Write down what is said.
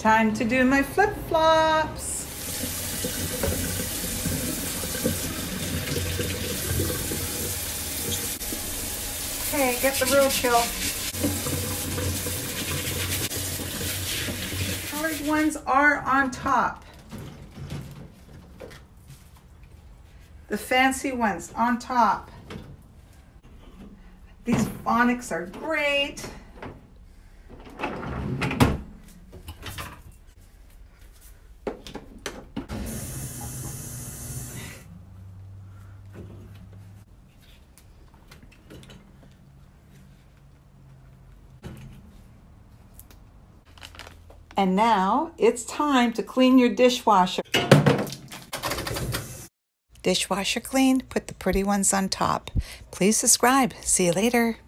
Time to do my flip-flops. Okay, get the roadkill. Colored ones are on top. The fancy ones on top. These phonics are great. And now it's time to clean your dishwasher. Dishwasher cleaned, put the pretty ones on top. Please subscribe. See you later.